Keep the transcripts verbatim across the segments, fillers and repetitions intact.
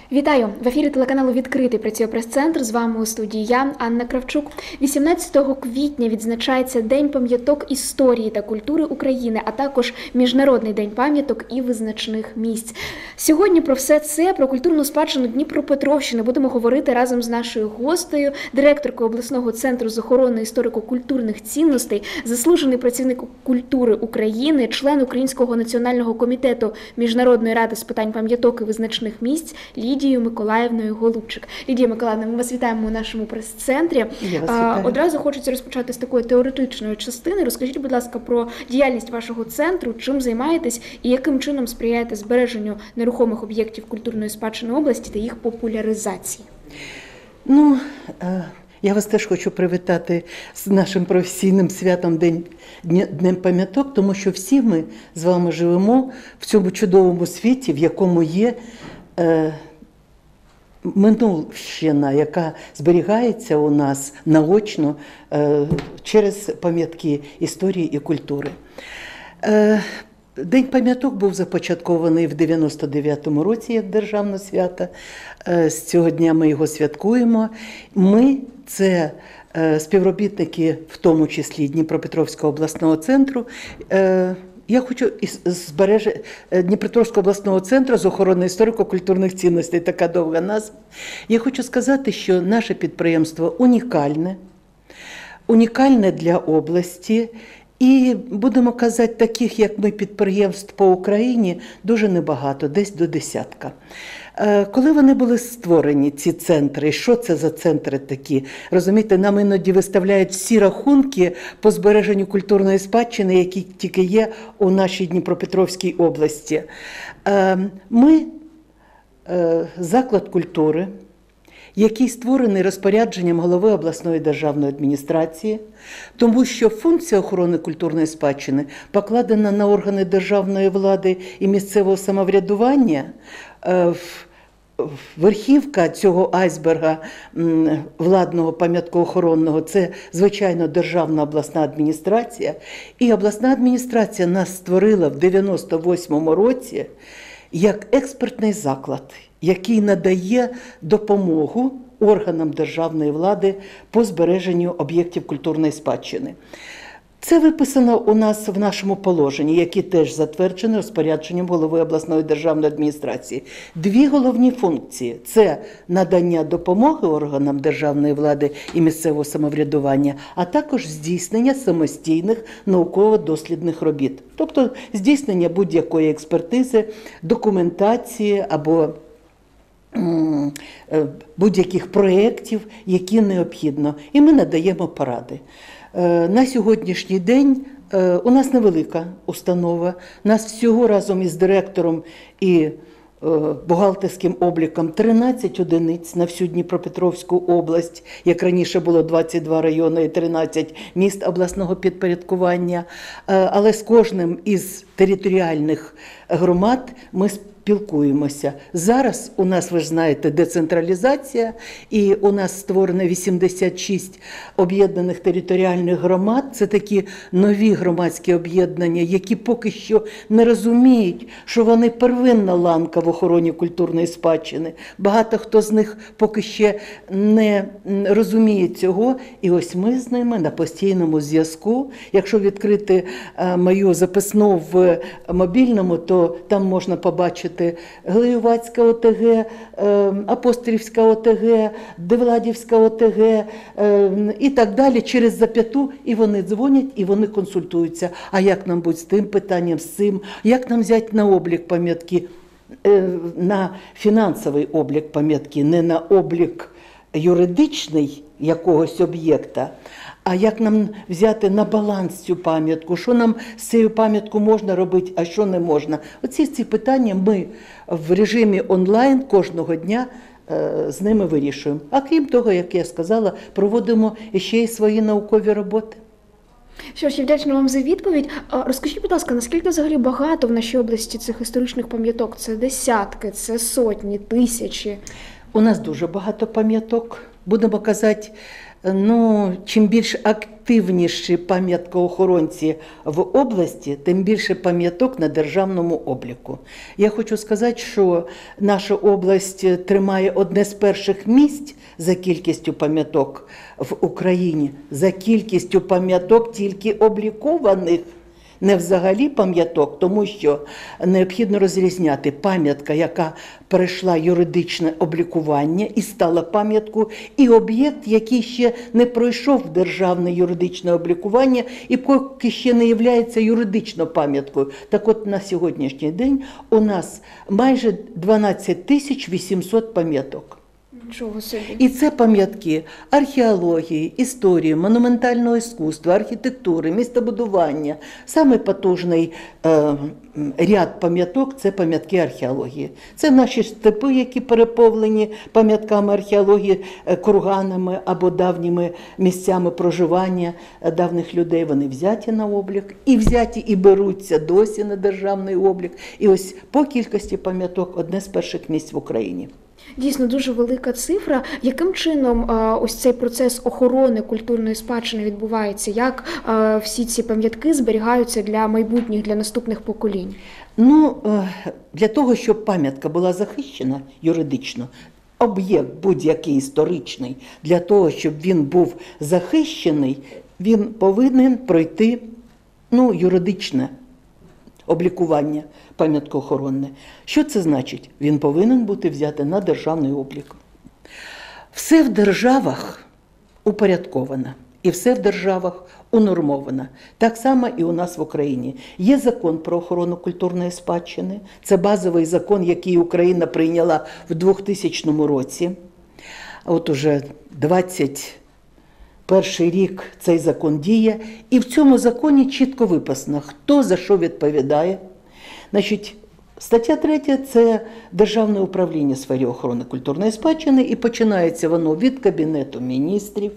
Вітаю! В ефірі телеканалу «Відкритий» працює прес-центр. З вами у студії я, Анна Кравчук. вісімнадцятого квітня відзначається День пам'яток історії та культури України, а також Міжнародний день пам'яток і визначних місць. Сьогодні про все це, про культурну спадщину Дніпропетровщини будемо говорити разом з нашою гостею, директоркою обласного центру з охорони історико-культурних цінностей, заслужений працівник культури України, член Українського національного комітету Міжнародної ради з питань пам'яток і визначних місць Лідією Миколаївною Голубчик. Лідія Миколаївна, ми вас вітаємо у нашому прес-центрі. Одразу хочеться розпочати з такої теоретичної частини. Розкажіть, будь ласка, про діяльність вашого центру, чим займаєтесь і яким чином сприяєте збереженню нерухомих об'єктів культурної спадщини області та їх популяризації. Ну, я вас теж хочу привітати з нашим професійним святом День, Днем пам'яток, тому що всі ми з вами живемо в цьому чудовому світі, в якому є е, минувщина, яка зберігається у нас наочно е, через пам'ятки історії і культури. Е, День пам'яток був започаткований в дев'яносто дев'ятому році як державне свято. З цього дня ми його святкуємо. Ми – це співробітники, в тому числі Дніпропетровського обласного центру. Я хочу збереження Дніпропетровського обласного центру з охорони історико-культурних цінностей, така довга назва. Я хочу сказати, що наше підприємство унікальне, унікальне для області. І, будемо казати, таких, як ми, підприємств по Україні, дуже небагато, десь до десятка. Коли вони були створені, ці центри, що це за центри такі? Розумієте, нам іноді виставляють всі рахунки по збереженню культурної спадщини, які тільки є у нашій Дніпропетровській області. Ми заклад культури, який створений розпорядженням голови обласної державної адміністрації, тому що функція охорони культурної спадщини покладена на органи державної влади і місцевого самоврядування. Верхівка цього айсберга владного пам'яткоохоронного – це, звичайно, державна обласна адміністрація. І обласна адміністрація нас створила в дев'яносто восьмому році як експертний заклад, який надає допомогу органам державної влади по збереженню об'єктів культурної спадщини. Це виписано у нас в нашому положенні, яке теж затверджено розпорядженням голови обласної державної адміністрації. Дві головні функції – це надання допомоги органам державної влади і місцевого самоврядування, а також здійснення самостійних науково-дослідних робіт. Тобто здійснення будь-якої експертизи, документації або будь-яких проєктів, які необхідно. І ми надаємо поради. На сьогоднішній день у нас невелика установа. Нас всього разом із директором і бухгалтерським обліком тринадцять одиниць на всю Дніпропетровську область, як раніше було двадцять два райони і тринадцять міст обласного підпорядкування. Але з кожним із територіальних громад ми спілкуємося. Зараз у нас, ви ж знаєте, децентралізація, і у нас створено вісімдесят шість об'єднаних територіальних громад. Це такі нові громадські об'єднання, які поки що не розуміють, що вони первинна ланка в охороні культурної спадщини. Багато хто з них поки ще не розуміє цього, і ось ми з ними на постійному зв'язку. Якщо відкрити мою записну в мобільному, то там можна побачити Глеювацька ОТГ, Апостолівська ОТГ, Девладівська ОТГ і так далі, через зап'яту, і вони дзвонять, і вони консультуються. А як нам бути з тим питанням, з цим? Як нам взяти на облік пам'ятки, на фінансовий облік пам'ятки, не на облік юридичний якогось об'єкта, а як нам взяти на баланс цю пам'ятку, що нам з цією пам'яткою можна робити, а що не можна. Оці ці питання ми в режимі онлайн кожного дня з ними вирішуємо. А крім того, як я сказала, проводимо ще й свої наукові роботи. Що ж, я вдячна вам за відповідь. Розкажіть, будь ласка, наскільки взагалі багато в нашій області цих історичних пам'яток? Це десятки, це сотні, тисячі? У нас дуже багато пам'яток. Будемо казати, Ну, чим більш активніші пам'яткоохоронці в області, тим більше пам'яток на державному обліку. Я хочу сказати, що наша область тримає одне з перших місць за кількістю пам'яток в Україні, за кількістю пам'яток тільки облікованих. Не взагалі пам'яток, тому що необхідно розрізняти пам'ятка, яка перейшла юридичне облікування і стала пам'яткою, і об'єкт, який ще не пройшов державне юридичне облікування і поки ще не є юридично пам'яткою. Так от на сьогоднішній день у нас майже дванадцять тисяч вісімсот пам'яток. Нічого собі. І це пам'ятки археології, історії, монументального іскусства, архітектури, містобудування. Саме потужний е, ряд пам'яток – це пам'ятки археології. Це наші степи, які переповнені пам'ятками археології, е, курганами або давніми місцями проживання давніх людей. Вони взяті на облік, і взяті, і беруться досі на державний облік. І ось по кількості пам'яток одне з перших місць в Україні. Дійсно, дуже велика цифра. Яким чином а, ось цей процес охорони культурної спадщини відбувається? Як а, всі ці пам'ятки зберігаються для майбутніх, для наступних поколінь? Ну, для того, щоб пам'ятка була захищена юридично, об'єкт будь-який історичний, для того, щоб він був захищений, він повинен пройти, ну, юридичне облікування пам'яткоохоронне. Що це значить? Він повинен бути взятий на державний облік. Все в державах упорядковано, і все в державах унормовано. Так само і у нас в Україні. Є закон про охорону культурної спадщини. Це базовий закон, який Україна прийняла в двохтисячному році. От уже двадцять перший рік цей закон діє. І в цьому законі чітко виписано, хто за що відповідає. Значить, стаття третя – це Державне управління в сфері охорони культурної спадщини, і починається воно від Кабінету міністрів,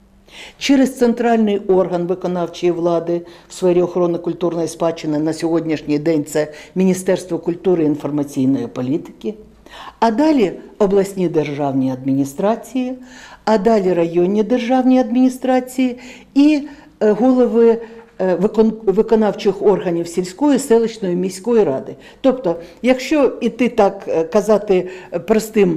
через центральний орган виконавчої влади в сфері охорони культурної спадщини, на сьогоднішній день це Міністерство культури і інформаційної політики, а далі обласні державні адміністрації, а далі районні державні адміністрації і голови виконавчих органів сільської, селищної, міської ради. Тобто, якщо іти так казати простим,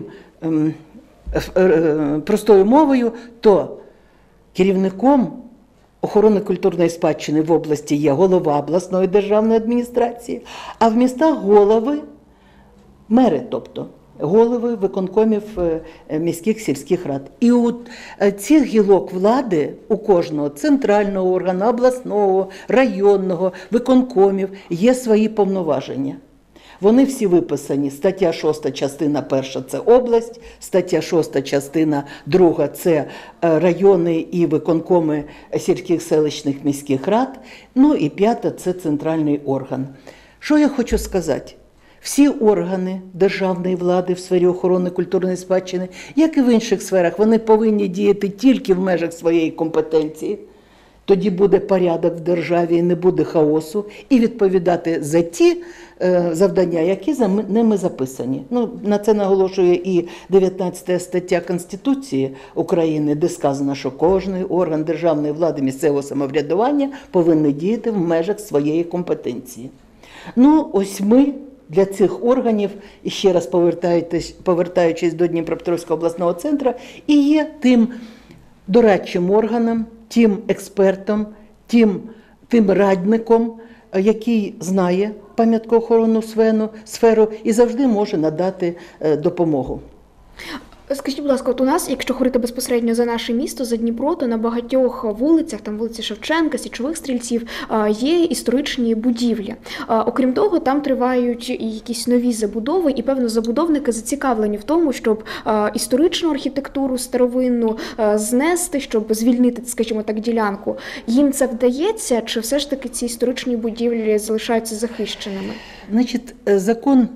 простою мовою, то керівником охорони культурної спадщини в області є голова обласної державної адміністрації, а в містах голови, мери, тобто, голови виконкомів міських сільських рад. І у цих гілок влади, у кожного центрального органу, обласного, районного, виконкомів є свої повноваження. Вони всі виписані. Стаття шоста, частина перша – це область, стаття шоста, частина друга – це райони і виконкоми сільських, селищних, міських рад, ну і п'ята – це центральний орган. Що я хочу сказати? Всі органи державної влади в сфері охорони культурної спадщини, як і в інших сферах, вони повинні діяти тільки в межах своєї компетенції. Тоді буде порядок в державі і не буде хаосу, і відповідати за ті е, завдання, які за ними записані. Ну, на це наголошує і дев'ятнадцята стаття Конституції України, де сказано, що кожний орган державної влади місцевого самоврядування повинен діяти в межах своєї компетенції. Ну, ось ми для цих органів, і ще раз повертаючись до Дніпропетровського обласного центру, і є тим дорадчим органом, тим експертом, тим, тим радником, який знає пам'яткоохоронну сферу і завжди може надати допомогу. Скажіть, будь ласка, от у нас, якщо говорити безпосередньо за наше місто, за Дніпро, то на багатьох вулицях, там вулиці Шевченка, Січових Стрільців, є історичні будівлі. Окрім того, там тривають і якісь нові забудови, і, певно, забудовники зацікавлені в тому, щоб історичну архітектуру старовинну знести, щоб звільнити, скажімо так, ділянку. Їм це вдається, чи все ж таки ці історичні будівлі залишаються захищеними? Значить, закон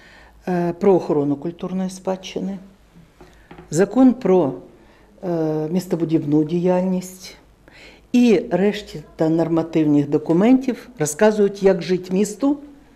про охорону культурної спадщини, закон про е, містобудівну діяльність і решті та нормативних документів розказують, як жити місту,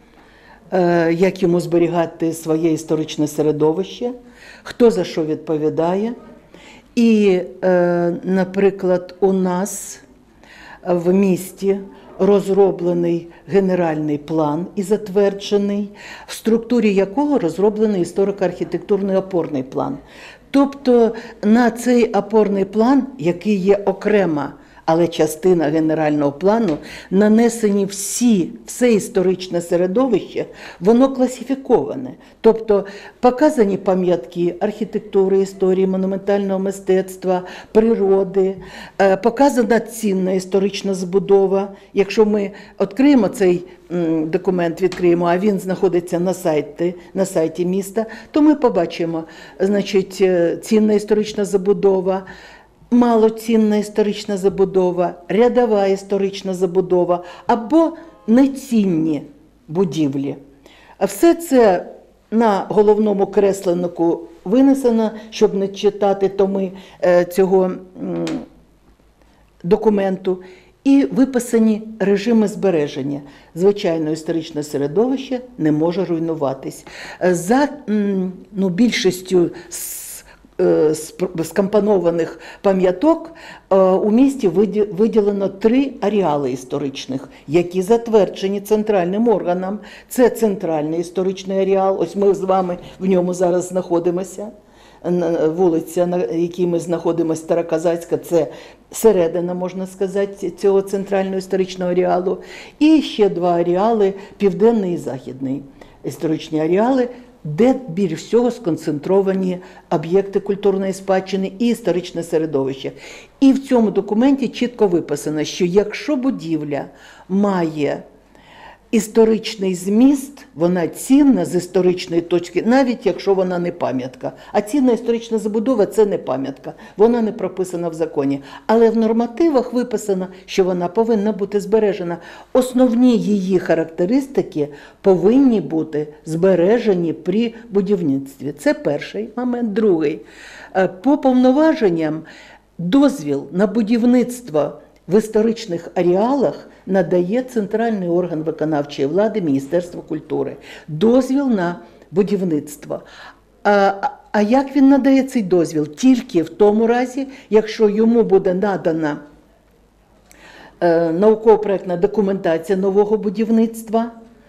е, як йому зберігати своє історичне середовище, хто за що відповідає. І, е, наприклад, у нас в місті розроблений генеральний план і затверджений, в структурі якого розроблений історико-архітектурний опорний план. Тобто на цей опорний план, який є окрема, але частина генерального плану, нанесені всі, все історичне середовище, воно класифіковане. Тобто показані пам'ятки архітектури, історії, монументального мистецтва, природи, показана цінна історична збудова. Якщо ми відкриємо цей документ, відкриємо, а він знаходиться на сайті, на сайті міста, то ми побачимо, значить, цінна історична забудова, малоцінна історична забудова, рядова історична забудова або нецінні будівлі. Все це на головному кресленнику винесено, щоб не читати томи цього документу. І виписані режими збереження. Звичайно, історичне середовище не може руйнуватись. За ну, більшістю скомпонованих пам'яток у місті виділено три ареали історичних, які затверджені центральним органом. Це центральний історичний ареал, ось ми з вами в ньому зараз знаходимося. Вулиця, на якій ми знаходимося, Староказацька, це середина, можна сказати, цього центрального історичного ареалу. І ще два ареали, південний і західний історичні ареали, де більш всього сконцентровані об'єкти культурної спадщини і історичне середовище. І в цьому документі чітко виписано, що якщо будівля має історичний зміст, вона цінна з історичної точки, навіть якщо вона не пам'ятка. А цінна історична забудова – це не пам'ятка, вона не прописана в законі. Але в нормативах виписано, що вона повинна бути збережена. Основні її характеристики повинні бути збережені при будівництві. Це перший момент. Другий. По повноваженням дозвіл на будівництво в історичних ареалах надає центральний орган виконавчої влади Міністерство культури. Дозвіл на будівництво. А, а як він надає цей дозвіл? Тільки в тому разі, якщо йому буде надана е, науково-проектна документація нового будівництва,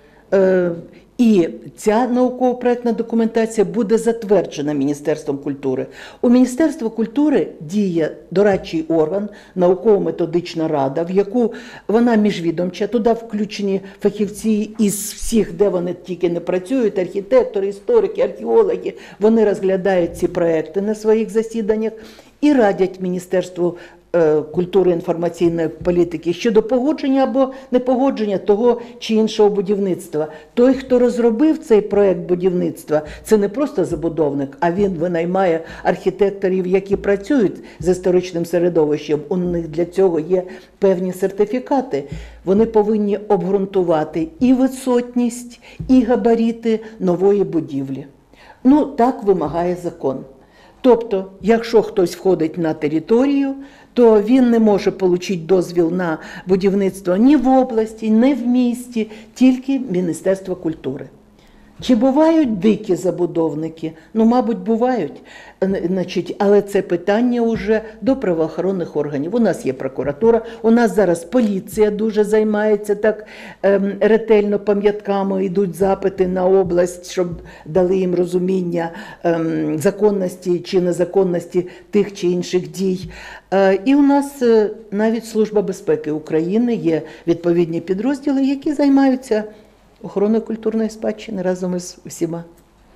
е, і ця науково-проектна документація буде затверджена Міністерством культури. У Міністерства культури діє дорадчий орган, науково-методична рада, в яку вона міжвідомча, туди включені фахівці із всіх, де вони тільки не працюють, архітектори, історики, археологи. Вони розглядають ці проекти на своїх засіданнях і радять Міністерству культури і інформаційної політики щодо погодження або непогодження того чи іншого будівництва. Той, хто розробив цей проект будівництва, це не просто забудовник, а він винаймає архітекторів, які працюють з історичним середовищем. У них для цього є певні сертифікати. Вони повинні обґрунтувати і висотність, і габарити нової будівлі. Ну, так вимагає закон. Тобто, якщо хтось входить на територію, то він не може отримати дозвіл на будівництво ні в області, ні в місті, тільки Міністерство культури. Чи бувають дикі забудовники? Ну, мабуть, бувають. Значить, але це питання вже до правоохоронних органів. У нас є прокуратура, у нас зараз поліція дуже займається так ем, ретельно пам'ятками, йдуть запити на область, щоб дали їм розуміння ем, законності чи незаконності тих чи інших дій. Е, і у нас е, навіть Служба безпеки України є відповідні підрозділи, які займаються охороною культурної спадщини разом із усіма.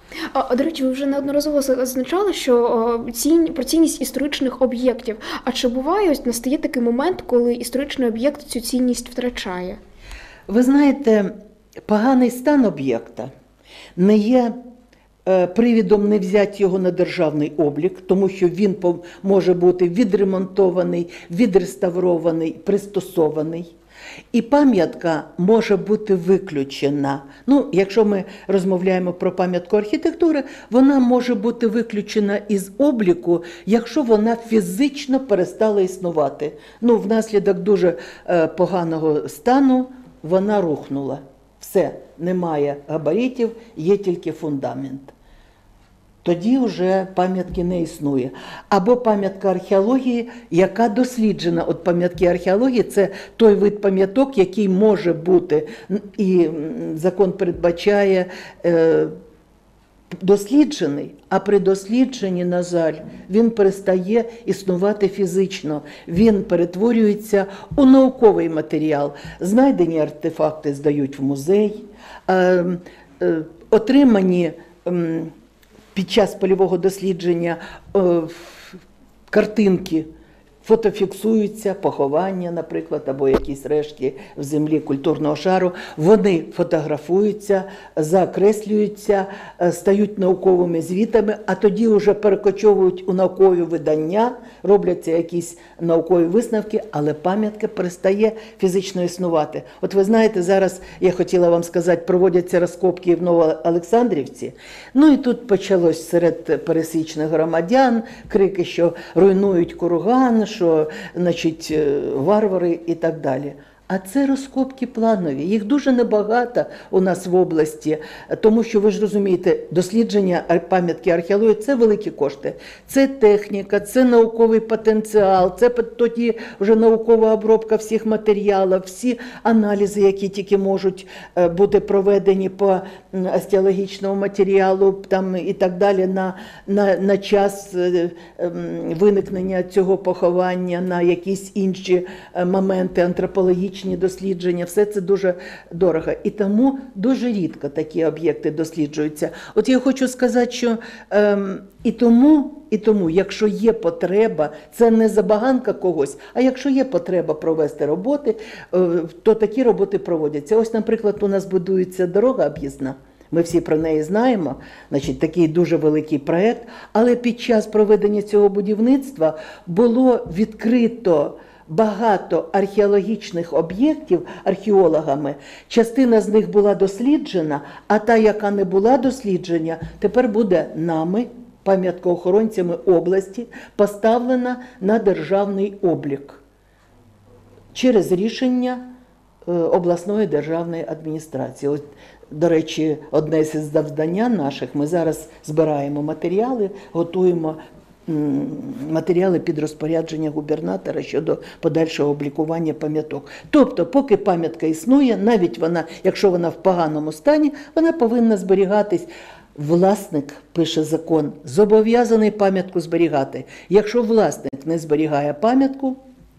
А, до речі, ви вже неодноразово зазначали, що цінь, про цінність історичних об'єктів. А чи буває, ось настає такий момент, коли історичний об'єкт цю цінність втрачає? Ви знаєте, поганий стан об'єкта не є е, привідом не взяти його на державний облік, тому що він може бути відремонтований, відреставрований, пристосований. І пам'ятка може бути виключена. Ну, якщо ми розмовляємо про пам'ятку архітектури, вона може бути виключена із обліку, якщо вона фізично перестала існувати. Ну, внаслідок дуже е, поганого стану вона рухнула. Все, немає габаритів, є тільки фундамент. тоді вже пам'ятки не існує. Або пам'ятка археології, яка досліджена. От пам'ятки археології – це той вид пам'яток, який може бути, і закон передбачає, досліджений, а при дослідженні, на жаль, він перестає існувати фізично. Він перетворюється у науковий матеріал. Знайдені артефакти здають в музей, отримані під час польового дослідження картинки фотофіксуються, поховання, наприклад, або якісь рештки в землі культурного шару. Вони фотографуються, закреслюються, стають науковими звітами, а тоді вже перекочовують у наукові видання, робляться якісь наукові висновки, але пам'ятка перестає фізично існувати. От ви знаєте, зараз, я хотіла вам сказати, проводяться розкопки в Новоолександрівці. Ну і тут почалось серед пересічних громадян крики, що руйнують курган, що, значить, варвари і так далі. А це розкопки планові. Їх дуже небагато у нас в області, тому що, ви ж розумієте, дослідження пам'ятки археології – це великі кошти. Це техніка, це науковий потенціал, це тоді вже наукова обробка всіх матеріалів, всі аналізи, які тільки можуть бути проведені по остеологічному матеріалу там, і так далі на, на, на час виникнення цього поховання, на якісь інші моменти антропологічні, дослідження, все це дуже дорого. І тому дуже рідко такі об'єкти досліджуються. От я хочу сказати, що ем, і тому, і тому, якщо є потреба, це не забаганка когось, а якщо є потреба провести роботи, е, то такі роботи проводяться. Ось, наприклад, у нас будується дорога об'їзна. Ми всі про неї знаємо, значить, такий дуже великий проєкт, але під час проведення цього будівництва було відкрито багато археологічних об'єктів археологами. Частина з них була досліджена, а та, яка не була досліджена, тепер буде нами, пам'яткоохоронцями області, поставлена на державний облік через рішення обласної державної адміністрації. От, до речі, одне з завдань наших, ми зараз збираємо матеріали, готуємо матеріали під розпорядження губернатора щодо подальшого облікування пам'яток. Тобто, поки пам'ятка існує, навіть вона, якщо вона в поганому стані, вона повинна зберігатись. Власник, пише закон, зобов'язаний пам'ятку зберігати. Якщо власник не зберігає пам'ятку,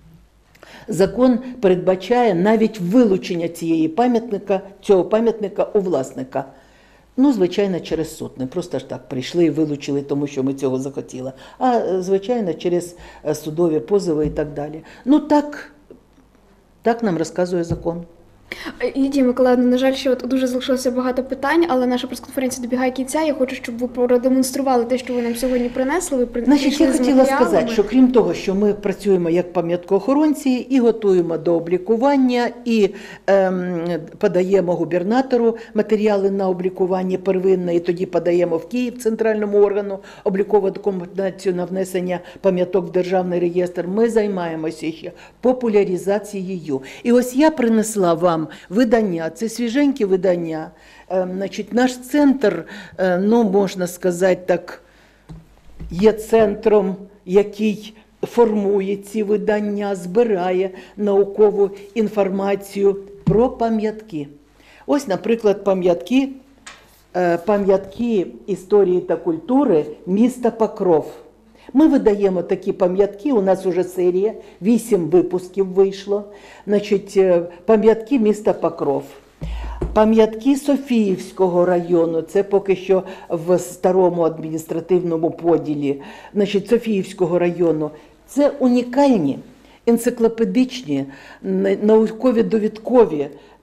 закон передбачає навіть вилучення цієї пам'ятника, цього пам'ятника у власника. Ну, звичайно, через суд. Не просто ж так прийшли і вилучили, тому що ми цього захотіли. А, звичайно, через судові позови і так далі. Ну, так, так нам розказує закон. Лідія Миколаївна, на жаль, що от дуже залишилося багато питань, але наша прес-конференція добігає кінця. Я хочу, щоб ви продемонстрували те, що ви нам сьогодні принесли. Ви при... Значить, я хотіла сказати, що крім того, що ми працюємо як пам'яткоохоронці і готуємо до облікування, і ем, подаємо губернатору матеріали на облікування первинне, і тоді подаємо в Київ центральному органу облікову документацію на внесення пам'яток в державний реєстр. Ми займаємося ще популяризацією. І ось я принесла вам видання, це свіженькі видання. Значить, наш центр, ну, можна сказати так, є центром, який формує ці видання, збирає наукову інформацію про пам'ятки. Ось, наприклад, пам'ятки, пам'ятки історії та культури міста Покров. Ми видаємо такі пам'ятки, у нас вже серія, вісім випусків вийшло. Значить, пам'ятки міста Покров. Пам'ятки Софіївського району, це поки що в старому адміністративному поділі. Значить, Софіївського району. Це унікальні, енциклопедичні, наукові довідкові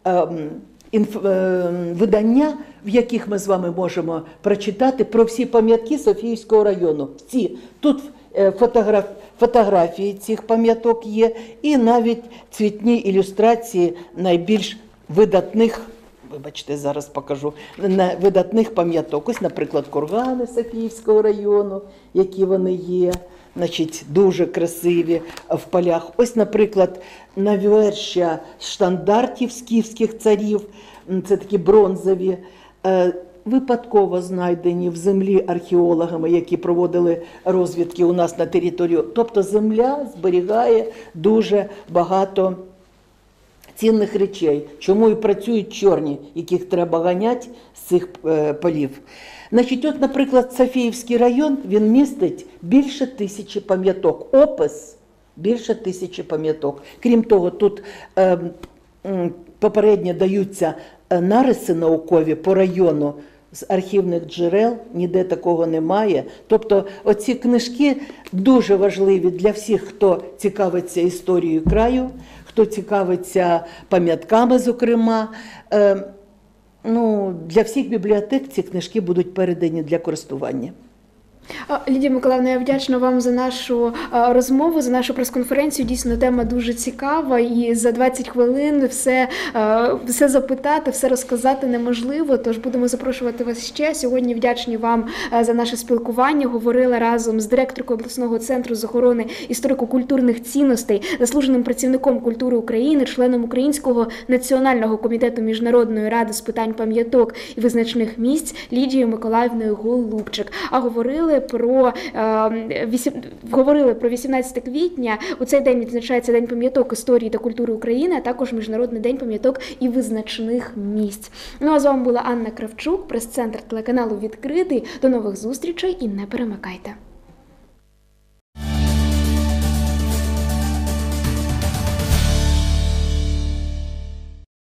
видання, в яких ми з вами можемо прочитати про всі пам'ятки Софіївського району. Всі. Тут фотограф... фотографії цих пам'яток є, і навіть цвітні ілюстрації найбільш видатних, вибачте, зараз покажу, видатних пам'яток. Ось, наприклад, кургани Софіївського району, які вони є. Значить, дуже красиві в полях. Ось, наприклад, навершя штандартів скіфських царів, це такі бронзові. випадково знайдені в землі археологами, які проводили розвідки у нас на територію. Тобто земля зберігає дуже багато цінних речей, чому і працюють чорні, яких треба ганяти з цих е, полів. Значить, от, наприклад, Софіївський район, він містить більше тисячі пам'яток. Опис більше тисячі пам'яток. Крім того, тут е, м, попередньо даються нариси наукові по району з архівних джерел, ніде такого немає. Тобто оці книжки дуже важливі для всіх, хто цікавиться історією краю, хто цікавиться пам'ятками, зокрема. Е, ну, для всіх бібліотек ці книжки будуть передані для користування. Лідія Миколаївна, я вдячна вам за нашу розмову, за нашу прес-конференцію. Дійсно, тема дуже цікава, і за двадцять хвилин все, все запитати, все розказати неможливо, тож будемо запрошувати вас ще. Сьогодні вдячні вам за наше спілкування. Говорила разом з директоркою обласного центру з охорони історико-культурних цінностей, заслуженим працівником культури України, членом Українського національного комітету Міжнародної ради з питань пам'яток і визначних місць Лідією Миколаївною Голубчик. А говорили про е, вісім... говорили про вісімнадцяте квітня. У цей день відзначається День пам'яток історії та культури України, а також Міжнародний день пам'яток і визначних місць. Ну а з вами була Анна Кравчук, прес-центр телеканалу «Відкритий». До нових зустрічей і не перемикайте.